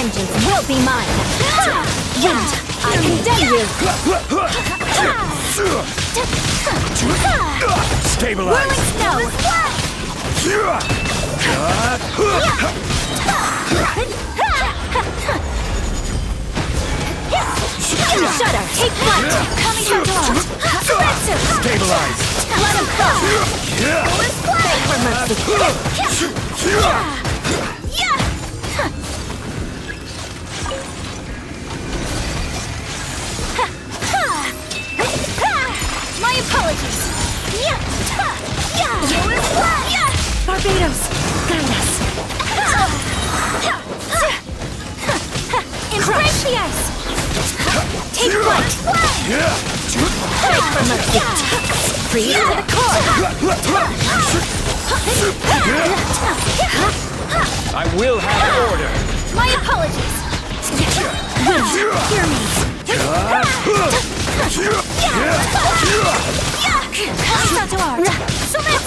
Vengeance will be mine! Wind, I condemn you! Stabilize! Whirling snow! Shudder! Take flight! Coming from dawn! Stabilize! Let him go! Beg for mercy! My apologies! Barbados! Guide us! Embrace the ice! Take flight! Beg for mercy! Freeze to the core! I will have order! My apologies! Wind, hear me! Santoir!